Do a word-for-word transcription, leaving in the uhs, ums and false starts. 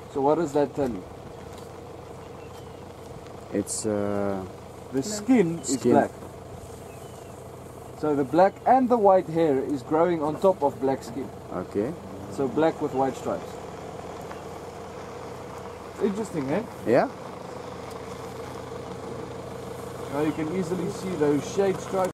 So what does that tell you? It's uh, The skin is Skin. black. So the black and the white hair is growing on top of black skin. okay. So black with white stripes. It's interesting, eh? Yeah. Now you can easily see those shade stripes.